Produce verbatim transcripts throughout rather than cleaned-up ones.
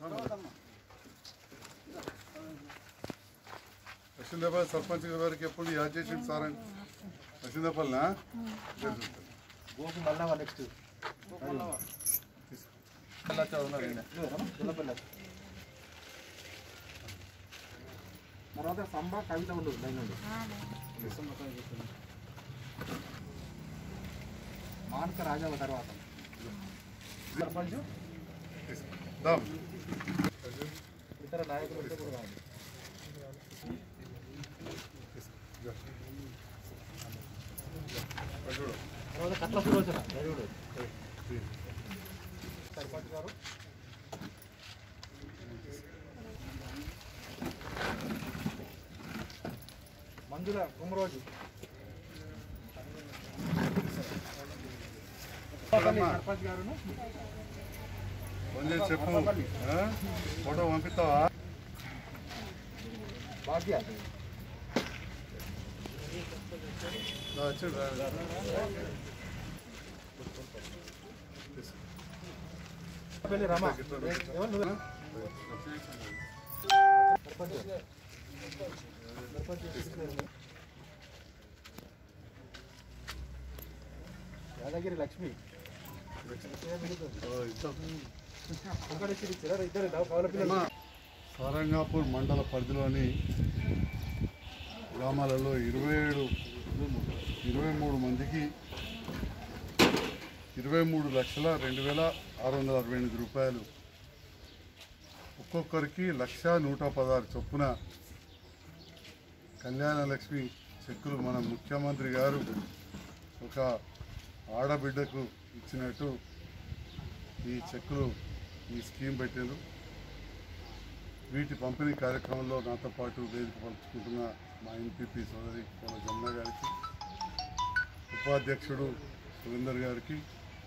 లక్ష్మీదేపల్లి సర్పంచ్ గారికి ఎప్పుడు యాడ్ చేసింది సార్ అండి లక్ష్మీదేపల్లినా నెక్స్ట్ తర్వాత సంబ కవిత ఉండదు మానక రాజాల తర్వాత సర్పంచ్ ఇతర నాయకులు కట్ల సులోచన సర్పంచ్ గారు మంజుల కుమరోజు సర్పంచ్ గారు చెప్పు ఫోటో పంపిస్తావా భాగ్య రమా యాదగిరి లక్ష్మి సారంగాపూర్ మండల పరిధిలోని గ్రామాలలో ఇరవై ఏడు ఇరవై మూడు మందికి ఇరవై మూడు లక్షల రెండు వేల ఆరు వందల అరవై ఎనిమిది రూపాయలు ఒక్కొక్కరికి లక్ష నూట పదహారు చొప్పున కళ్యాణ లక్ష్మి చెక్కులు మన ముఖ్యమంత్రి గారు ఒక ఆడబిడ్డకు ఇచ్చినట్టు ఈ చెక్కులు ఈ స్కీమ్ పెట్టారు. వీటి పంపిణీ కార్యక్రమంలో నాతో పాటు వేదిక పంచుకుంటున్న మా ఎంపీపీ సోదరి కోన జమున గారికి, ఉపాధ్యక్షుడు సురేందర్ గారికి,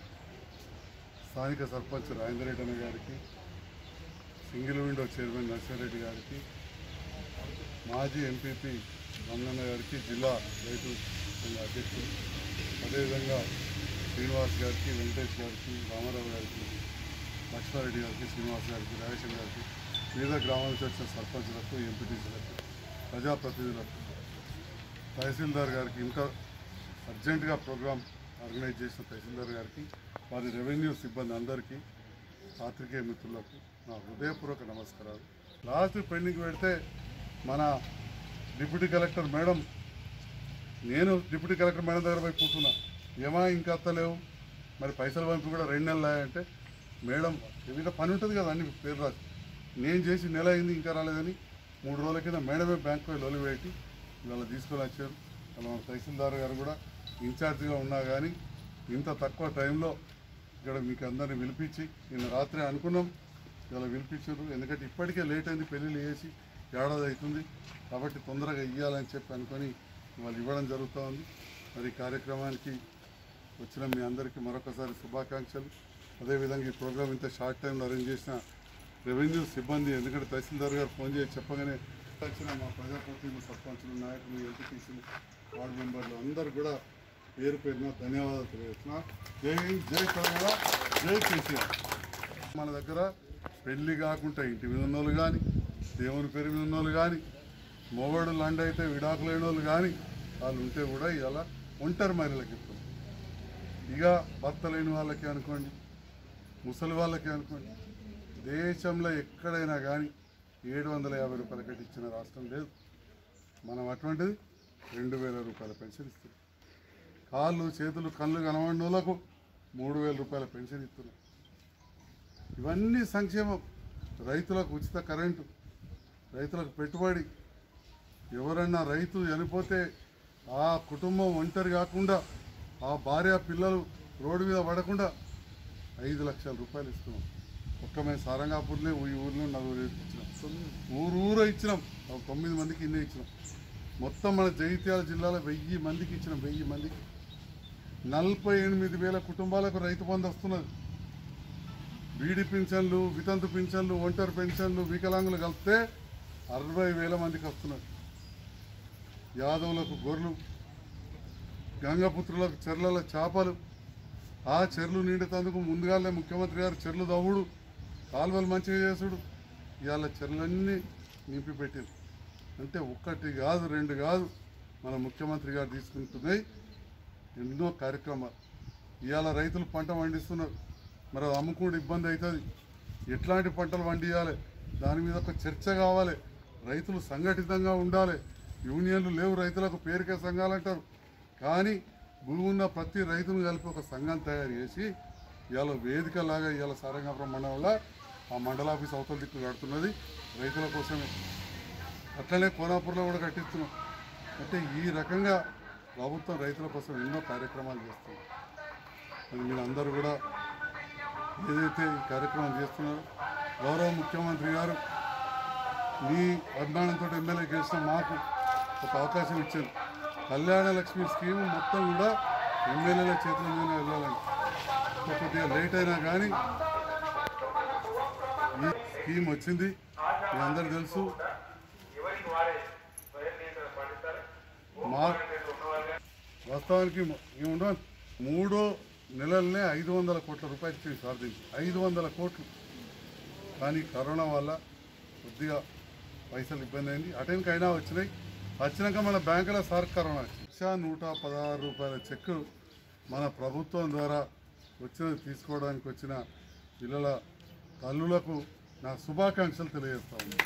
స్థానిక సర్పంచ్ రాజేందర్ రెడ్డి అన్న గారికి, సింగిల్ విండో చైర్మన్ నర్సిరెడ్డి గారికి, మాజీ ఎంపీపీ రమణన్న గారికి, జిల్లా రైతు అధ్యక్షుడు, అదేవిధంగా శ్రీనివాస్ గారికి, వెంకటేష్ గారికి, రామారావు గారికి, లక్ష్మారెడ్డి గారికి, శ్రీనివాస్ గారికి, రాజేశ్వర్ గారికి, వివిధ గ్రామాల నుంచి వచ్చిన సర్పంచులకు, ఎంపీటీసీలకు, ప్రజాప్రతినిధులకు, తహసీల్దార్ గారికి, ఇంకా అర్జెంటుగా ప్రోగ్రాం ఆర్గనైజ్ చేసిన తహసీల్దార్ గారికి, వారి రెవెన్యూ సిబ్బంది అందరికీ, పాత్రికేయ మిత్రులకు నా హృదయపూర్వక నమస్కారాలు. లాస్ట్ పెండింగ్ పెడితే మన డిప్యూటీ కలెక్టర్ మేడం, నేను డిప్యూటీ కలెక్టర్ మేడం దగ్గర పోయి కూర్చున్నా, ఏమా ఇంకా అత్తలేవు, మరి పైసలు పంపి కూడా రెండు నెలలు అంటే, మేడం ఏదైనా పని ఉంటుంది కదా అన్ని పేరు రాసి, నేను చేసి నెల అయింది ఇంకా రాలేదని మూడు రోజుల కింద మేడమే బ్యాంక్ పోయి లోలు పెట్టి ఇవాళ తీసుకొని వచ్చారు. అలా మన తహసీల్దార్ గారు కూడా ఇన్ఛార్జిగా ఉన్నా కానీ ఇంత తక్కువ టైంలో ఇక్కడ మీకు అందరినీ పిలిపించి నిన్న రాత్రి అనుకున్నాం, ఇవాళ పిలిపించారు. ఎందుకంటే ఇప్పటికే లేట్ అయింది, పెళ్ళిళ్ళు వేసి ఏడాది అవుతుంది కాబట్టి తొందరగా ఇవ్వాలని చెప్పి అనుకొని ఇవాళ ఇవ్వడం జరుగుతూ ఉంది. మరి ఈ కార్యక్రమానికి వచ్చిన మీ అందరికీ మరొకసారి శుభాకాంక్షలు. అదేవిధంగా ఈ ప్రోగ్రాం ఇంత షార్ట్ టైంలో అరేంజ్ చేసిన రెవెన్యూ సిబ్బంది, ఎందుకంటే తహసీల్దార్ గారు ఫోన్ చేసి చెప్పగానే వచ్చిన మా ప్రజాప్రతినిధులు, సర్పంచులు, నాయకులు, ఎంపీటీసీలు, వార్డు మెంబర్లు అందరూ కూడా పేరు పేరున ధన్యవాదాలు తెలియజేస్తున్నా. జై హింద్, జై తెలంగాణ, జై కేసీఆర్. మన దగ్గర పెళ్లి కాకుండా ఇంటి మీద ఉన్నోళ్ళు కానీ, దేవుని పేరు మీద ఉన్నోళ్ళు కానీ, మొగడు లండ అయితే విడాకులైన వాళ్ళు కానీ వాళ్ళు ఉంటే కూడా ఇలా ఒంటరి మహిళలకు ఇస్తాం. ఇక భర్త లేని వాళ్ళకి అనుకోండి, ముసలి వాళ్ళకి అనుకోండి, దేశంలో ఎక్కడైనా కానీ ఏడు వందల యాభై రూపాయల కట్టి ఇచ్చిన రాష్ట్రం లేదు. మనం అటువంటిది రెండు వేల రూపాయల పెన్షన్ ఇస్తున్నాం. కాళ్ళు చేతులు కళ్ళు కనబడిన వాళ్ళకు మూడు వేల రూపాయల పెన్షన్ ఇస్తున్నాం. ఇవన్నీ సంక్షేమం. రైతులకు ఉచిత కరెంటు, రైతులకు పెట్టుబడి. ఎవరన్నా రైతు చనిపోతే ఆ కుటుంబం ఒంటరి కాకుండా, ఆ భార్య పిల్లలు రోడ్డు మీద పడకుండా ఐదు లక్షల రూపాయలు ఇస్తున్నాం. ఒక్క మేము సారంగాపూర్లో ఈ ఊరిలో నలుగురు ఇచ్చినాం, ఊరు ఊరు ఇచ్చినాం, తొమ్మిది మందికి ఇన్నే ఇచ్చినాం. మొత్తం మన జగిత్యాల జిల్లాలో వెయ్యి మందికి ఇచ్చినాం. వెయ్యి మందికి నలభై ఎనిమిది వేల కుటుంబాలకు రైతు బంధు వస్తున్నది. బీడీ పింఛన్లు, వితంతు పింఛన్లు, ఒంటరి పెన్షన్లు, వికలాంగులు కలిపితే అరవై వేల మందికి వస్తున్నది. యాదవులకు గొర్రెలు, గంగపుత్రులకు చెర్ల చేపలు, ఆ చెర్లు నిండుతందుకు ముందుగానే ముఖ్యమంత్రి గారు చెర్లు దవ్వుడు కాలువలు మంచిగా చేసుడు, ఇవాళ చెరువులన్నీ నింపి పెట్టారు. అంటే ఒక్కటి కాదు రెండు కాదు మన ముఖ్యమంత్రి గారు తీసుకుంటున్నాయి ఎన్నో కార్యక్రమాలు. ఇవాళ రైతులు పంట పండిస్తున్నారు, మరి అది అమ్ముకుంటే ఇబ్బంది అవుతుంది. ఎట్లాంటి పంటలు పండియాలి దాని మీద ఒక చర్చ కావాలి. రైతులు సంఘటితంగా ఉండాలి. యూనియన్లు లేవు రైతులకు, పేరుకే సంఘాలు అంటారు. కానీ భూమి ఉన్న ప్రతి రైతును కలిపి ఒక సంఘం తయారు చేసి ఇవాళ వేదికలాగా ఇవాళ సారంగాపురం మండలంలో ఆ మండల ఆఫీస్ అవతల దిక్కు కడుతున్నది రైతుల కోసమే. అట్లనే కోనాపూర్లో కూడా కట్టిస్తున్నాం. అంటే ఈ రకంగా ప్రభుత్వం రైతుల కోసం ఎన్నో కార్యక్రమాలు చేస్తుంది. అది మీరు అందరూ కూడా ఏదైతే ఈ కార్యక్రమం చేస్తున్నారో, గౌరవ ముఖ్యమంత్రి గారు మీ అభిమానంతో ఎమ్మెల్యే గెలిచిన మాకు ఒక అవకాశం ఇచ్చారు. కళ్యాణ లక్ష్మి స్కీమ్ మొత్తం కూడా ఎమ్మెల్యేల చేతుల మీద వెళ్ళాలని. కొద్దిగా లేట్ అయినా కానీ ఈ స్కీమ్ వచ్చింది, మీ అందరు తెలుసు. మా వాస్తవానికి ఏముండవు మూడో నెలలనే ఐదు వందల కోట్ల రూపాయలు ఇచ్చింది సార్ దీనికి, ఐదు వందల కోట్లు. కానీ కరోనా వల్ల కొద్దిగా పైసలు ఇబ్బంది అయింది. అటెండ్కి అయినా వచ్చినాయి. వచ్చినాక మన బ్యాంకులో సార్ కరోనా లక్ష నూట పదహారు రూపాయల చెక్కు మన ప్రభుత్వం ద్వారా వచ్చినది తీసుకోవడానికి వచ్చిన పిల్లల తల్లులకు నా శుభాకాంక్షలు తెలియజేస్తా ఉన్నాను.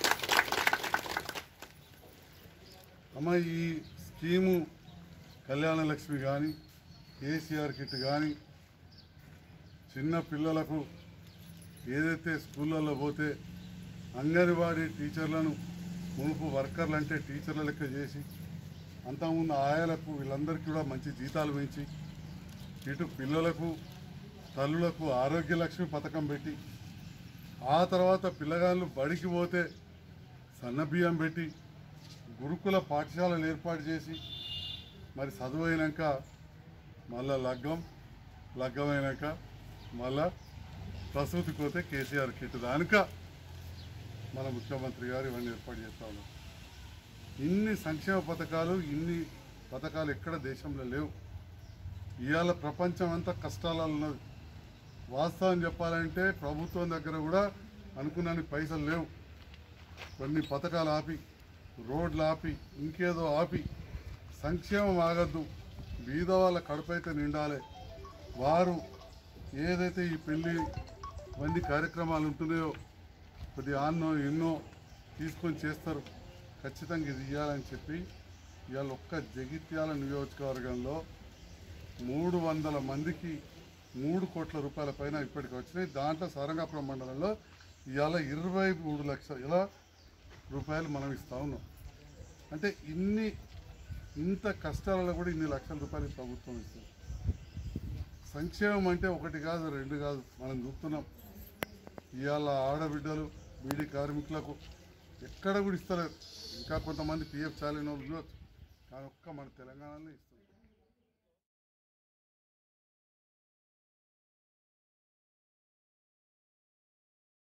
అమ్మ, ఈ స్కీము కళ్యాణ లక్ష్మి కానీ కేసీఆర్ కిట్ కానీ చిన్న పిల్లలకు ఏదైతే స్కూళ్ళల్లో పోతే అంగన్వాడీ టీచర్లను మునుపు వర్కర్లు అంటే టీచర్ల లెక్క చేసి అంతకుముందు ఆయాలకు వీళ్ళందరికీ కూడా మంచి జీతాలు పెంచి ఇటు పిల్లలకు తల్లులకు ఆరోగ్య లక్ష్మి పథకం పెట్టి ఆ తర్వాత పిల్లగాళ్ళు బడికి పోతే సన్నబియ్యం పెట్టి గురుకుల పాఠశాలలు ఏర్పాటు చేసి మరి చదువు అయినాక మళ్ళా లగ్గం లగ్గమైనాక మళ్ళా ప్రసూతికి పోతే కేసీఆర్ కిట్ దానిక మన ముఖ్యమంత్రి గారు ఇవన్నీ ఏర్పాటు చేస్తా ఉన్నారు. ఇన్ని సంక్షేమ పథకాలు ఇన్ని పథకాలు ఎక్కడ దేశంలో లేవు. ఇవాళ ప్రపంచం అంతా కష్టాలలో ఉన్నది. వాస్తవం చెప్పాలంటే ప్రభుత్వం దగ్గర కూడా అనుకున్నన్ని పైసలు లేవు. కొన్ని పథకాలు ఆపి, రోడ్లు ఆపి, ఇంకేదో ఆపి సంక్షేమం ఆగద్దు, బీద వాళ్ళ కడుపైతే నిండాలి. వారు ఏదైతే ఈ పెళ్ళి ఇవన్నీ కార్యక్రమాలు ఉంటున్నాయో కొద్ది ఆన్నో ఎన్నో తీసుకొని చేస్తారు. ఖచ్చితంగా ఇది ఇవ్వాలని చెప్పి ఇవాళ ఒక్క జగిత్యాల నియోజకవర్గంలో మూడు వందల మందికి మూడు కోట్ల రూపాయల పైన ఇప్పటికి వచ్చినాయి. దాంట్లో సారంగాపురం మండలంలో ఇవాళ ఇరవై మూడు లక్షల రూపాయలు మనం ఇస్తా ఉన్నాం. అంటే ఇన్ని ఇంత కష్టాలలో కూడా ఇన్ని లక్షల రూపాయలు ప్రభుత్వం ఇస్తుంది. సంక్షేమం అంటే ఒకటి కాదు రెండు కాదు, మనం చూస్తున్నాం. ఇవాళ ఆడబిడ్డలు బీడీ కార్మికులకు ఎక్కడ కూడా ఇస్తలేరు. ఇంకా కొంతమంది పిఎఫ్ చాలిన వాళ్ళు కానీ ఒక్క మన తెలంగాణలో ఇస్తున్నారు.